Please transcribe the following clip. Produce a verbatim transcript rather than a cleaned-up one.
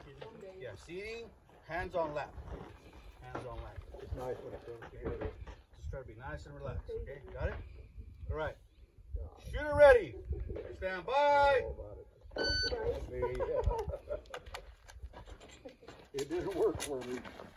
Yeah, seating, hands on lap. Hands on lap. It's nice when it comes together. Just try to be nice and relaxed, okay? Got it? All right. Shooter ready. Stand by. It didn't work for me.